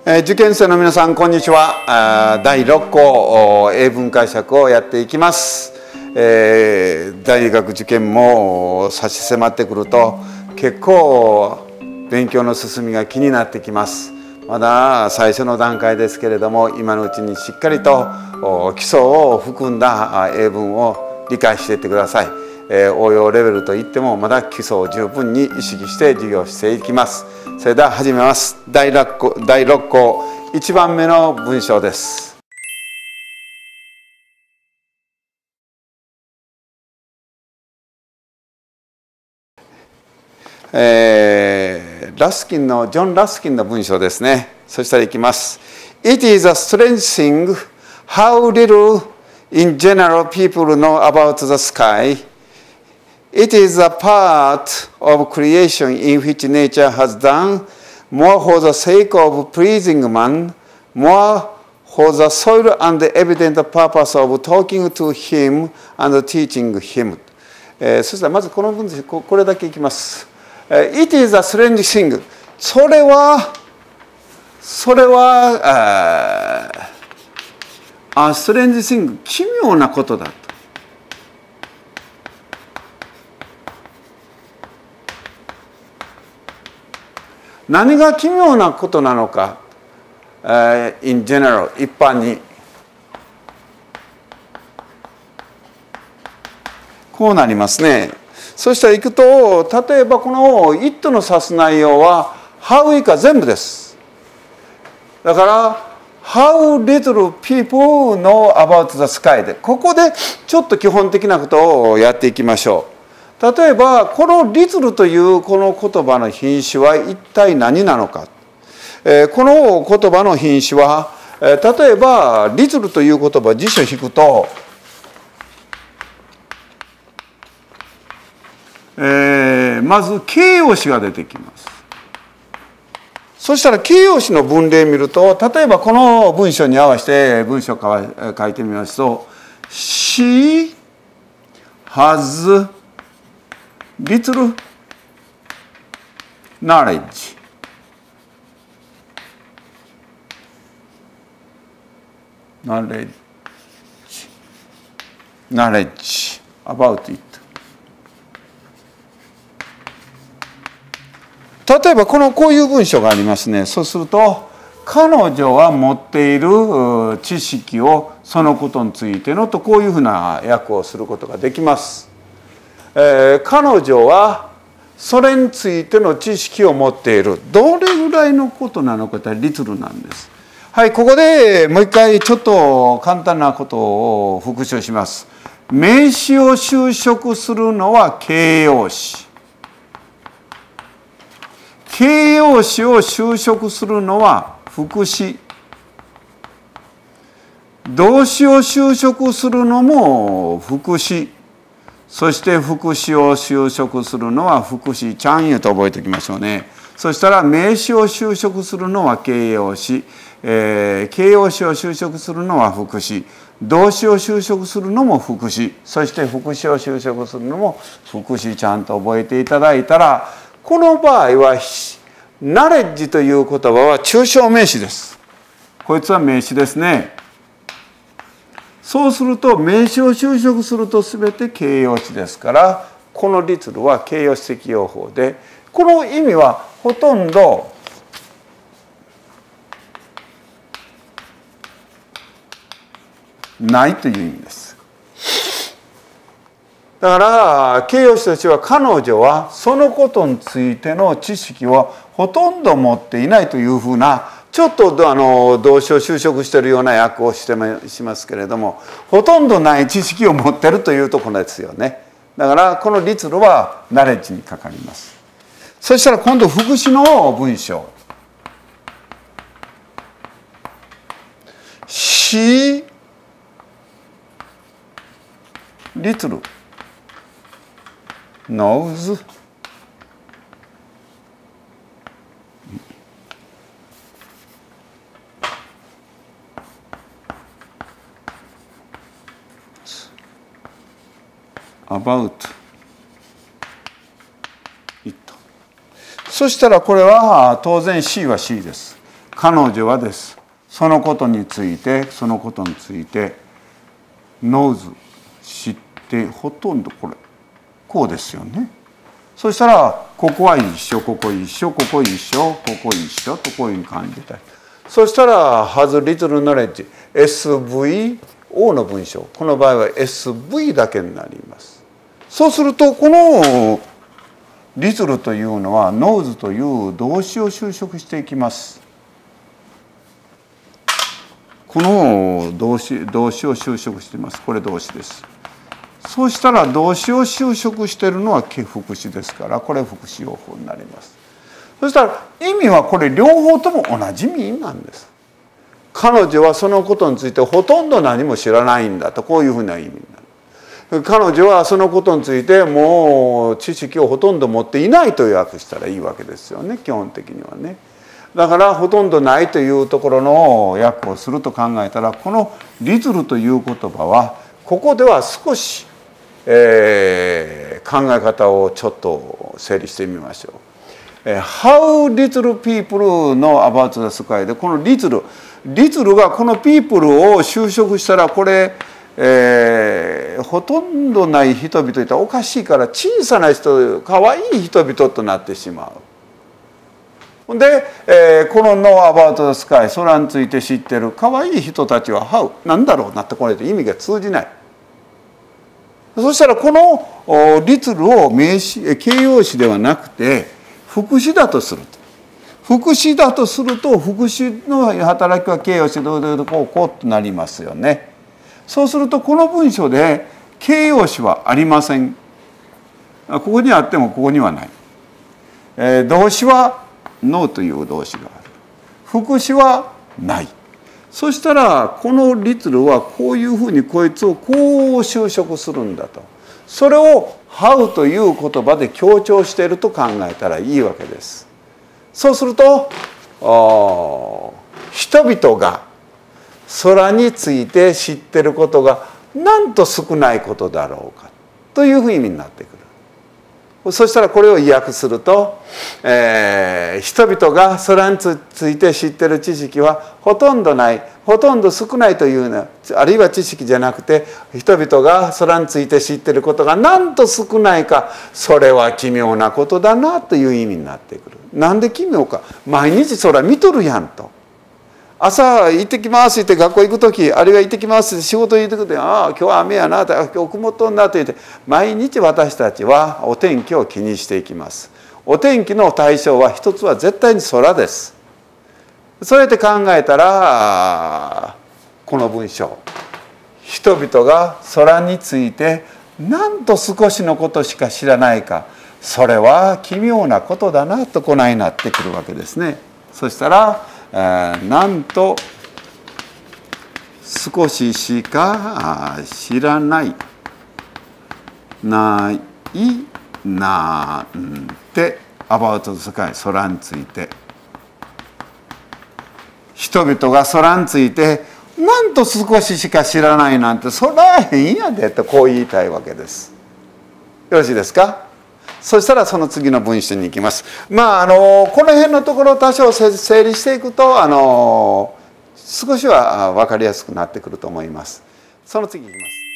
受験生の皆さんこんにちは。第6項英文解釈をやっていきます。大学受験も差し迫ってくると結構勉強の進みが気になってきます。まだ最初の段階ですけれども、今のうちにしっかりと基礎を含んだ英文を理解していってください。応用レベルといってもまだ基礎を十分に意識して授業していきます。それでは始めます。第6項1番目の文章です。ジョン・ラスキンの文章ですね。そしたらいきます。It is a strange thing how little in general people know about the sky.It is a part of creation in which nature has done more for the sake of pleasing man, more for the sole and evident purpose of talking to him and teaching him. そしたらまずこの文章、これだけいきます。It is a strange thing. それはstrange thing、奇妙なことだと。何が奇妙なことなのか、in general 一般にこうなりますね。そしたらいくと、例えばこの it の指す内容は how 以下全部です。だから how little people know about the sky で、ここでちょっと基本的なことをやっていきましょう。例えばこのリズルというこの言葉の品種は一体何なのか。この言葉の品種は、例えばリズルという言葉辞書を引くと、まず形容詞が出てきます。そしたら形容詞の分類を見ると、例えばこの文章に合わせて文章を書いてみますと、She has little knowledge about it。 例えばこういう文章がありますね。そうすると、彼女は持っている知識をそのことについてのと、こういうふうな訳をすることができます。彼女はそれについての知識を持っている。どれぐらいのことなのかというとリトルなんです。はい、ここでもう一回ちょっと簡単なことを復習します。名詞を修飾するのは形容詞。形容詞を修飾するのは副詞。動詞を修飾するのも副詞。そして副詞を修飾するのは副詞ちゃんゆと覚えておきましょうね。そしたら名詞を修飾するのは形容詞、形容詞を修飾するのは副詞、動詞を修飾するのも副詞、そして副詞を修飾するのも副詞ちゃんと覚えていただいたら、この場合はナレッジという言葉は抽象名詞です。こいつは名詞ですね。そうすると名詞を修飾すると全て形容詞ですから、このリツルは形容詞適用法で、この意味はほとんどないという意味です。だから形容詞としては、彼女はそのことについての知識をほとんど持っていないというふうな、ちょっと動詞を修飾しているような訳をしますけれども、ほとんどない知識を持っているというところですよね。だからこのリツルはナレッジにかかります。そしたら今度副詞の文章。She little knows about it。そしたらこれは当然 C は C です。 彼女はです。そのことについてノーズ知ってほとんどこうですよね。そしたらここは一緒、ここ一緒、ここ一緒、ここ一緒とこういうふうに感じたい。そしたら has little knowledge SVO の文章、この場合は SV だけになります。そうするとこのlittleというのは knows という動詞を修飾していきます。この動詞を修飾しています。これ動詞です。そうしたら動詞を修飾しているのは副詞ですから、これ副詞用法になります。そしたら意味はこれ両方とも同じ意味なんです。彼女はそのことについてほとんど何も知らないんだと、こういうふうな意味になる。彼女はそのことについてもう知識をほとんど持っていないという訳したらいいわけですよね、基本的にはね。だからほとんどないというところの訳をすると考えたら、この「リズル」という言葉はここでは少し、考え方をちょっと整理してみましょう。How little people の About the Sky でこのリズルがこの people を修飾したらこれ、ほとんどない人々といったらおかしいから、小さな人、かわいい人々となってしまう。で、この Know about the sky 空について知ってるかわいい人たちは How なんだろうなって、これで意味が通じない。そしたらこのリツルを形容詞ではなくて副詞だとすると。副詞だとすると副詞の働きは形容詞でこうとなりますよね。そうするとこの文章で形容詞はありません。ここにあってもここにはない。動詞はノーという動詞がある。副詞はない。そしたらこのリツルはこういうふうにこいつをこう修飾するんだと。それを「How」という言葉で強調していると考えたらいいわけです。そうすると人々が空について知っていることがなんと少ないことだろうかというふうに意味になってくる。そしたらこれを意訳すると、人々が空について知っている知識はほとんどない、ほとんど少ないというのは、あるいは知識じゃなくて人々が空について知っていることがなんと少ないか、それは奇妙なことだなという意味になってくる。なんで奇妙か、毎日空見とるやんと。朝行ってきますって学校行く時、あるいは行ってきますって仕事行ってくる時、ああ今日は雨やなと、今日曇っとんなと言って毎日私たちはお天気を気にしていきます。お天気の対象は一つは絶対に空です。そうやって考えたらこの文章、人々が空についてなんと少しのことしか知らないか、それは奇妙なことだなとこないなってくるわけですね。そしたらなんと少ししか知らないなんて About the sky 空について、人々が空についてなんと少ししか知らないなんて、それは変やでとこう言いたいわけです。よろしいですか。そしたらその次の文章に行きます。この辺のところを多少整理していくと少しは分かりやすくなってくると思います。その次いきます。